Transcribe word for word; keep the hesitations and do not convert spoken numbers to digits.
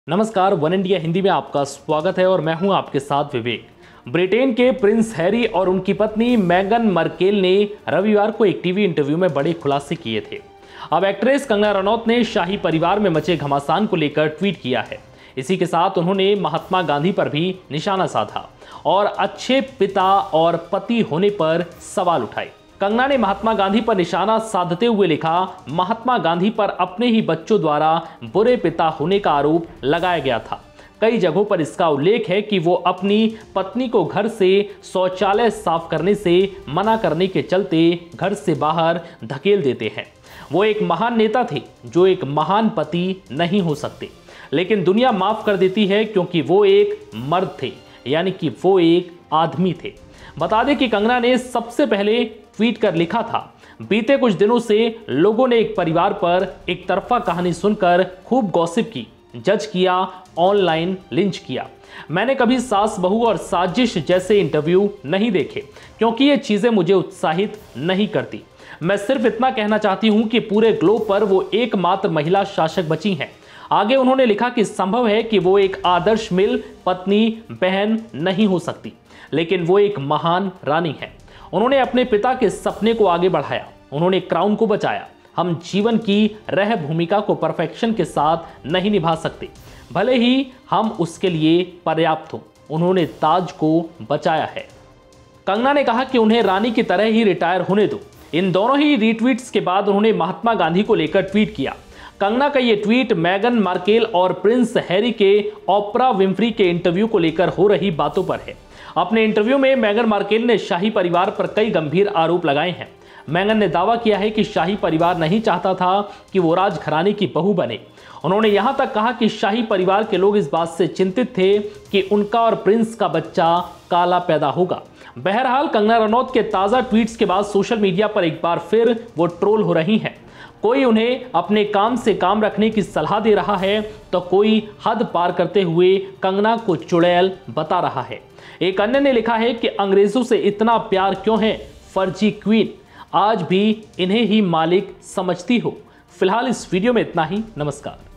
नमस्कार, one India Hindi में आपका स्वागत है और मैं हूं आपके साथ विवेक। ब्रिटेन के प्रिंस हैरी और उनकी पत्नी मेगन मार्केल ने रविवार को एक टीवी इंटरव्यू में बड़े खुलासे किए थे। अब एक्ट्रेस कंगना रनौत ने शाही परिवार में मचे घमासान को लेकर ट्वीट किया है। इसी के साथ उन्होंने महात्मा गांधी पर भी निशाना साधा और अच्छे पिता और पति होने पर सवाल उठाए। कंगना ने महात्मा गांधी पर निशाना साधते हुए लिखा, महात्मा गांधी पर अपने ही बच्चों द्वारा बुरे पिता होने का आरोप लगाया गया था। कई जगहों पर इसका उल्लेख है कि वो अपनी पत्नी को घर से शौचालय साफ करने से मना करने के चलते घर से बाहर धकेल देते हैं। वो एक महान नेता थे जो एक महान पति नहीं हो सकते, लेकिन दुनिया माफ कर देती है क्योंकि वो एक मर्द थे, यानी कि वो एक आदमी थे। बता दें कि कंगना ने सबसे पहले ट्वीट कर लिखा था, बीते कुछ दिनों से लोगों ने एक परिवार पर एक तरफा कहानी सुनकर खूब गॉसिप की, जज किया, ऑनलाइन लिंच किया। मैंने कभी सास बहू और साजिश जैसे इंटरव्यू नहीं देखे क्योंकि ये चीजें मुझे उत्साहित नहीं करती। मैं सिर्फ इतना कहना चाहती हूं कि पूरे ग्लोब पर वो एकमात्र महिला शासक बची हैं। आगे उन्होंने लिखा कि संभव है कि वो एक आदर्श मिल पत्नी बहन नहीं हो सकती, लेकिन वो एक महान रानी है। उन्होंने अपने पिता के सपने को आगे बढ़ाया, उन्होंने क्राउन को बचाया। हम जीवन की रह भूमिका को परफेक्शन के साथ नहीं निभा सकते, भले ही हम उसके लिए पर्याप्त हो। उन्होंने ताज को बचाया है। कंगना ने कहा कि उन्हें रानी की तरह ही रिटायर होने दो। इन दोनों ही रीट्वीट्स के बाद उन्होंने महात्मा गांधी को लेकर ट्वीट किया। कंगना का ये ट्वीट मेगन मार्केल और प्रिंस हैरी के ओपरा विंफ्री के इंटरव्यू को लेकर हो रही बातों पर है। अपने इंटरव्यू में मेगन मार्केल ने शाही परिवार पर कई गंभीर आरोप लगाए हैं। मेगन ने दावा किया है कि शाही परिवार नहीं चाहता था कि वो राजघराने की बहू बने। उन्होंने यहां तक कहा कि शाही परिवार के लोग इस बात से चिंतित थे कि उनका और प्रिंस का बच्चा काला पैदा होगा। बहरहाल, कंगना रनौत के ताजा ट्वीट्स के बाद सोशल मीडिया पर एक बार फिर वो ट्रोल हो रही हैं। कोई उन्हें अपने काम से काम रखने की सलाह दे रहा है तो कोई हद पार करते हुए कंगना को चुड़ैल बता रहा है। एक अन्य ने लिखा है कि अंग्रेजों से इतना प्यार क्यों है फर्जी क्वीन, आज भी इन्हें ही मालिक समझती हो। फिलहाल इस वीडियो में इतना ही। नमस्कार।